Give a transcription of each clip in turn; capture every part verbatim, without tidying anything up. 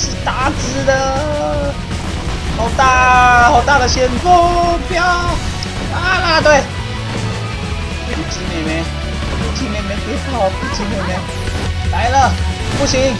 是大只的，好大好大的旋风镖啊！啦啦队，不急妹妹，不急妹妹别跑，不急妹妹来了，不行。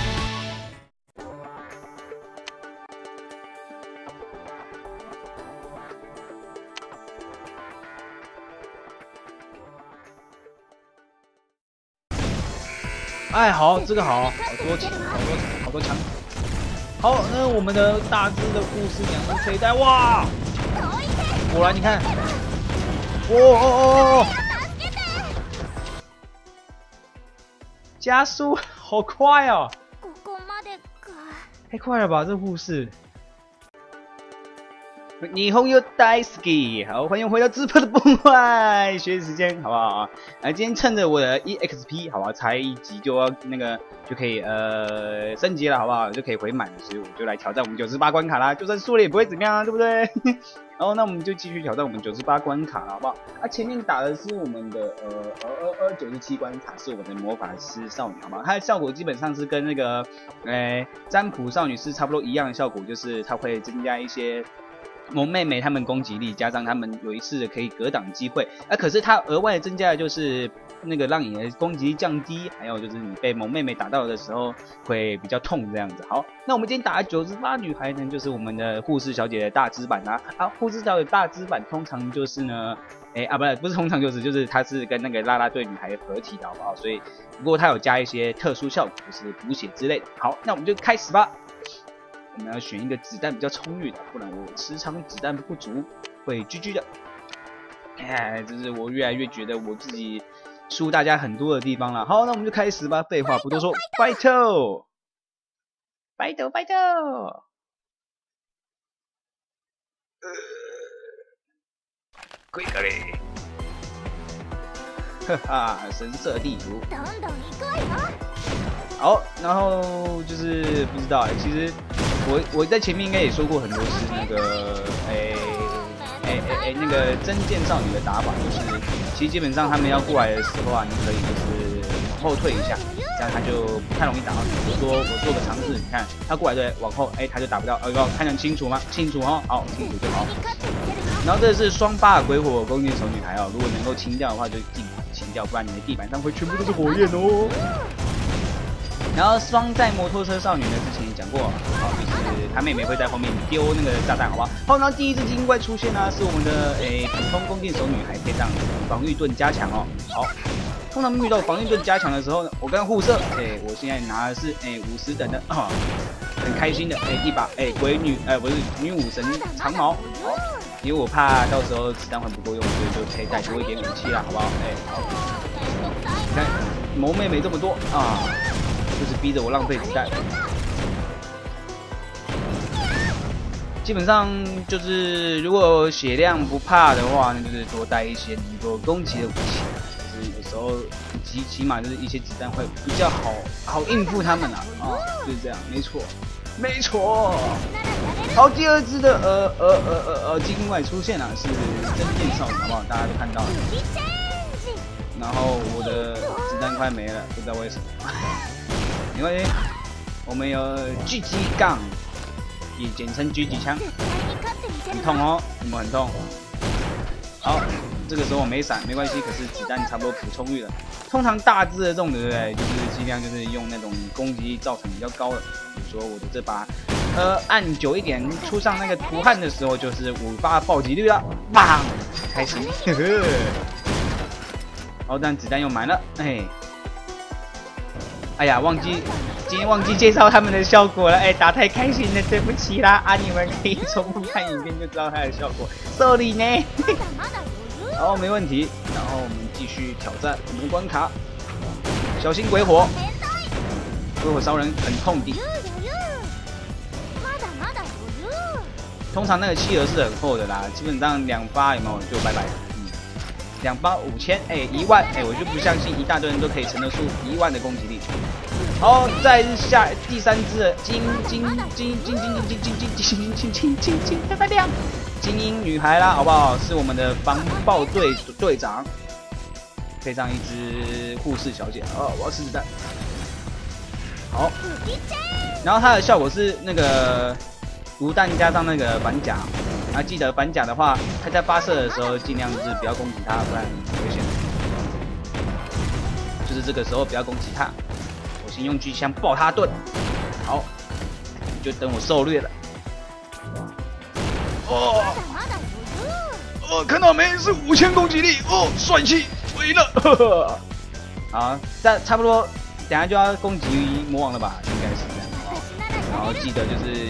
哎，好，这个好，好多好多好多枪。好，那我们的大只的护士娘的这一代，哇！果然你看，哦哦哦哦！加速好快哦！太快了吧，这护士。 霓虹又大好き，好，欢迎回到直播的崩坏学习时间，好不好啊？来，今天趁着我的 E X P， 好吧，才一级就要那个就可以呃升级了，好不好？就可以回满，所以我就来挑战我们九十八关卡啦。就算输了也不会怎么样啊，对不对？然后那我们就继续挑战我们九十八关卡了，好不好？啊，前面打的是我们的呃呃呃呃九十七关卡，是我们的魔法师少女，好不好？它的效果基本上是跟那个呃占卜少女是差不多一样的效果，就是它会增加一些。 萌妹妹他们攻击力，加上他们有一次的可以格挡机会，啊，可是它额外增加的就是那个让你的攻击力降低，还有就是你被萌妹妹打到的时候会比较痛这样子。好，那我们今天打的九十八女孩呢，就是我们的护士小姐的大只版啊，啊，护士小姐大只版通常就是呢，哎啊，不是不是通常就是就是它是跟那个啦啦队女孩合体的好不好？所以不过它有加一些特殊效果，就是补血之类的。好，那我们就开始吧。 我们要选一个子弹比较充裕的，不然我时常子弹不足会 G G 的。哎，这是我越来越觉得我自己输大家很多的地方了。好，那我们就开始吧。废话不多说 ，Battle， Battle Battle。呃，可以可以。哈哈，神色地图。好，然后就是不知道哎，其实。 我我在前面应该也说过很多次那个诶诶诶诶那个真剑少女的打法，就是其实基本上他们要过来的时候啊，你可以就是往后退一下，这样他就不太容易打到你。比如说我做个尝试，你看他过来对往后，哎他就打不到，哦哟看得清楚吗？清楚哦，好清楚就好。然后这是双八鬼火弓箭手女孩哦，如果能够清掉的话就尽快清掉，不然你的地板上会全部都是火焰哦。 然后双载摩托车少女呢，之前也讲过，好，就是她妹妹会在后面丢那个炸弹，好不好？好，然后第一只精英怪出现呢、啊，是我们的诶普通弓箭手女孩配上防御盾加强哦。好，通常遇到防御盾加强的时候呢，我跟护射，诶，我现在拿的是诶五十等的，啊，很开心的，诶一把诶鬼女，诶不是女武神长矛，好，因为我怕到时候子弹会不够用，所以就可以带多一点武器啦，好不好？诶，好，你看萌妹妹这么多啊。 就是逼着我浪费子弹，基本上就是如果血量不怕的话，那就是多带一些能够攻击的武器，就是有时候起起码就是一些子弹会比较好好应付他们啊，啊，就是这样，没错，没错。好，第二只的呃呃呃呃呃精英怪出现啊，是真剑少女，好不好？大家都看到了。然后我的子弹快没了，不知道为什么。没关系，我们有狙击杠，也简称狙击枪，很痛哦，有没有很痛？好，这个时候我没闪，没关系，可是子弹差不多补充裕了。通常大致的这种，对不对？就是尽量就是用那种攻击力造成比较高的，比如说我的这把，呃，按久一点，出上那个图汉的时候，就是五发暴击率了，棒，开心，呵呵。好，但子弹又满了，哎。 哎呀，忘记今天忘记介绍他们的效果了，哎，打太开心了，对不起啦啊！你们可以重复看影片就知道它的效果。sorry 呢，好，没问题。然后我们继续挑战我们的关卡，小心鬼火，鬼火烧人很痛的。通常那个企鹅是很厚的啦，基本上两发有没有就拜拜了。 两包五千，哎，一万，哎，我就不相信一大堆人都可以承得住一万的攻击力。好，再是下第三只的金金金金金金金金金金金金金金漂漂亮，精英女孩啦，好不好？是我们的防爆队队长，配上一只护士小姐。哦，我要吃子弹。 好，然后它的效果是那个毒弹加上那个反甲，啊，记得反甲的话，它在发射的时候尽量就是不要攻击它，不然危险。就是这个时候不要攻击它，我先用巨枪爆它盾。好，就等我狩猎了。哦，哦，看到没？是五千攻击力哦，帅气，我赢了。呵呵好，这差不多，等下就要攻击魔王了吧？应该是这样。然后记得就是，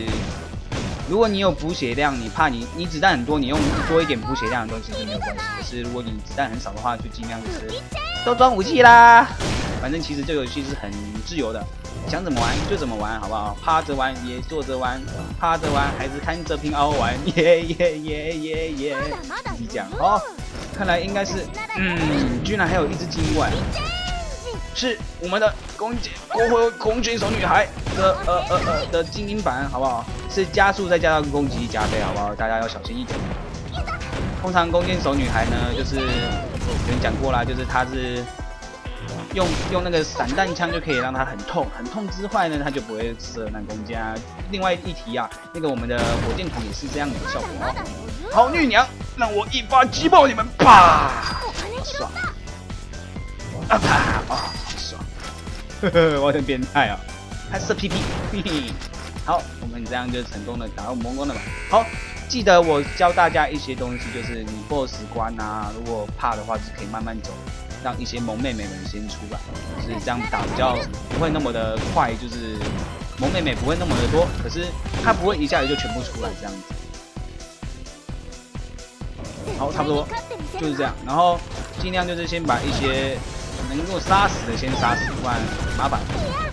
如果你有补血量，你怕你你子弹很多，你用多一点补血量的东西是没有关系。可是如果你子弹很少的话，就尽量就是都装武器啦。反正其实这个游戏是很自由的，想怎么玩就怎么玩，好不好？趴着玩也坐着玩，趴着玩还是看着平凹玩，耶耶耶耶耶！自己讲哦，看来应该是，嗯，居然还有一只精怪。是我们的攻击国会空军手女孩的呃呃呃的精英版，好不好？是加速再加上攻击力加倍，好不好？大家要小心一点。通常弓箭手女孩呢，就是有人讲过啦，就是她是用用那个散弹枪就可以让她很痛，很痛之外呢，她就不会射弹弓箭啊。另外一提啊，那个我们的火箭筒也是这样的效果哦。好女娘，让我一发击爆你们吧！好爽！啊啪！啊！呵呵，我很变态啊！还射屁屁，嘿嘿。好，我们这样就成功的打到魔王了嘛。好，记得我教大家一些东西，就是你 boss 关啊，如果怕的话，是可以慢慢走，让一些萌妹妹们先出来，就是这样打比较不会那么的快，就是萌妹妹不会那么的多，可是她不会一下子就全部出来这样子。好，差不多就是这样，然后尽量就是先把一些能够杀死的先杀死，不然麻烦。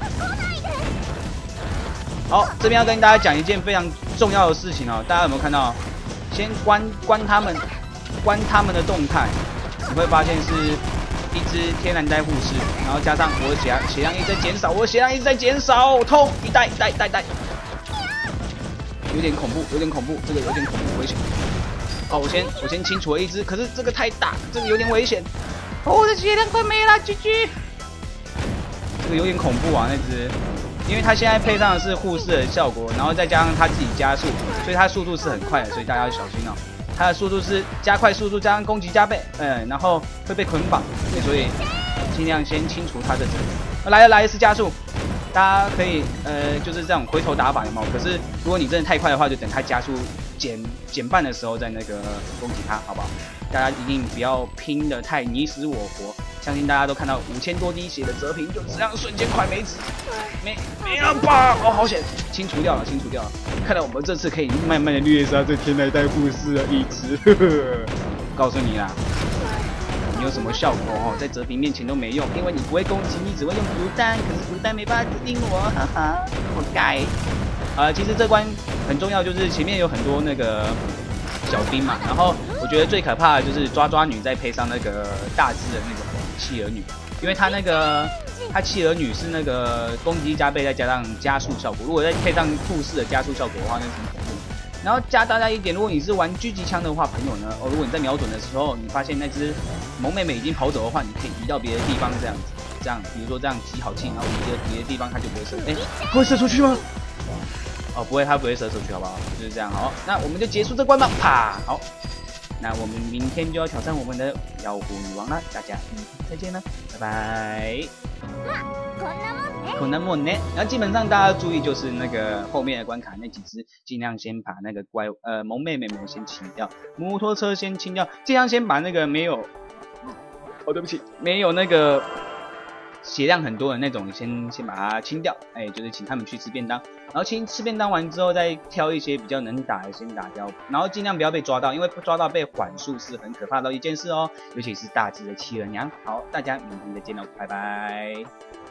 好，这边要跟大家讲一件非常重要的事情哦，大家有没有看到？先关关他们，关他们的动态，你会发现是一只天然呆护士，然后加上我的血量血量一直在减少，我的血量一直在减少，痛！一代一代一代一代，有点恐怖，有点恐怖，这个有点恐怖危险。好，我先我先清除了一只，可是这个太大，这个有点危险。哦，我的血量快没了 ，G G。这个有点恐怖啊，那只，因为它现在配上的是护士的效果，然后再加上它自己加速，所以它速度是很快的，所以大家要小心哦。它的速度是加快速度加上攻击加倍，嗯，然后会被捆绑，所以尽量先清除它的这个。来了来了是加速，大家可以呃就是这种回头打法有没有？可是如果你真的太快的话，就等它加速减减半的时候再那个攻击它，好不好？大家一定不要拼得太你死我活，相信大家都看到五千多滴血的泽平就这样瞬间快没纸，没没了吧？哦，好险，清除掉了，清除掉了。看来我们这次可以慢慢的虐杀这天然呆护士的一只。呵呵告诉你啦，你有什么效果哦，在泽平面前都没用，因为你不会攻击，你只会用毒弹，可是毒弹没办法指定我，哈哈，活该。呃，其实这关很重要，就是前面有很多那个小兵嘛，然后我觉得最可怕的就是抓抓女再配上那个大只的那个企鹅女，因为她那个她企鹅女是那个攻击加倍再加上加速效果，如果再配上护士的加速效果的话，那是很恐怖。然后加大家一点，如果你是玩狙击枪的话，朋友呢，哦，如果你在瞄准的时候，你发现那只萌妹妹已经跑走的话，你可以移到别的地方这样子，这样比如说这样集好气，然后移到别的地方，它就不会射。哎，它会射出去吗？哦，不会，它不会射出去，好不好？就是这样。好，那我们就结束这关吧。啪，好，那我们明天就要挑战我们的妖狐女王了。大家明天再见了，拜拜。こんなもんね。然后基本上大家注意，就是那个后面的关卡那几只，尽量先把那个怪呃萌妹妹们先清掉，摩托车先清掉，尽量先把那个没有，哦对不起，没有那个血量很多的那种，先先把它清掉，哎，就是请他们去吃便当，然后清吃便当完之后，再挑一些比较能打的先打掉，然后尽量不要被抓到，因为抓到被缓速是很可怕的一件事哦，尤其是大只的企鹅娘。好，大家明天再见喽，拜拜。